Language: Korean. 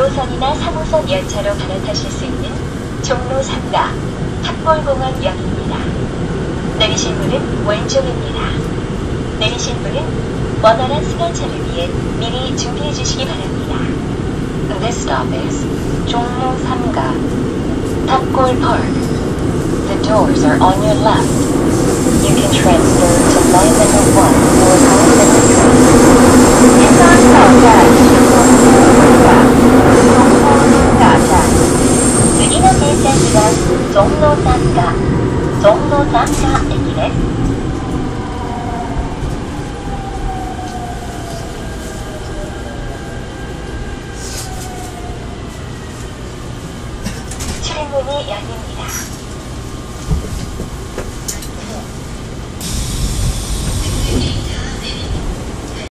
1호선이나 3호선 열차로 갈아타실 수 있는 종로 3가 탑골공원역입니다. 내리실 문은 왼쪽입니다. 내리실 문은 원활한 승하차를 위해 미리 준비해 주시기 바랍니다. This stop is 종로 3가 탑골 Park. The doors are on your left. You can transfer to line number 1 or line number 3. 이상次の停車駅は종로 3가 종로 3가駅です。출입문이 열립니다.